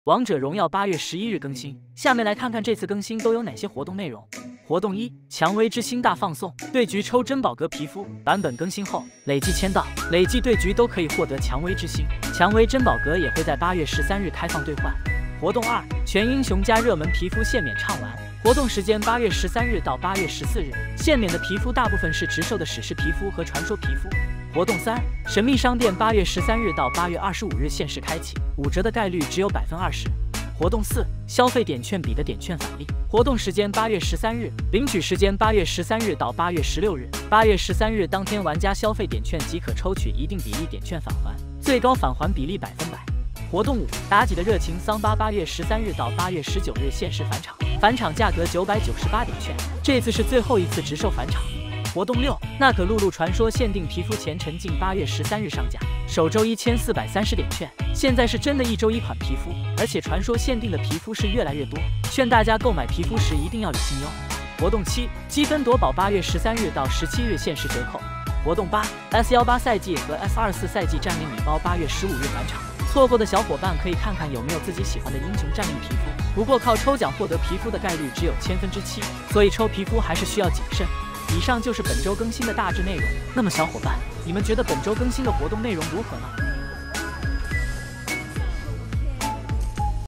王者荣耀8月11日更新。下面来看看这次更新都有哪些活动内容。活动1：蔷薇之星大放送，对局抽珍宝阁皮肤。版本更新后，累计签到、累计对局都可以获得蔷薇之星。蔷薇珍宝阁也会在8月13日开放兑换。活动2：全英雄加热门皮肤限免畅玩。活动时间8月13日到8月14日，限免的皮肤大部分是直售的史诗皮肤和传说皮肤。活动3：神秘商店8月13日到8月25日限时开启，5折的概率只有20%。活动4：消费点券比的点券返利。活动时间8月13日，领取时间8月13日到8月16日。8月13日当天，玩家消费点券即可抽取一定比例点券返还，最高返还比例100%。活动5：妲己的热情桑巴8月13日到8月19日限时返场，返场价格998点券，这次是最后一次直售返场。活动6：娜可露露传说限定皮肤前沉浸8月13日上架，首周1430点券，现在是真的一周一款皮肤，而且传说限定的皮肤是越来越多，劝大家购买皮肤时一定要理性哟。活动7：积分夺宝8月13日到17日限时折扣。活动8： S18赛季和 S24赛季战令礼包8月15日返场，错过的小伙伴可以看看有没有自己喜欢的英雄战令皮肤，不过靠抽奖获得皮肤的概率只有7%，所以抽皮肤还是需要谨慎。以上就是本周更新的大致内容。那么小伙伴，你们觉得本周更新的活动内容如何呢？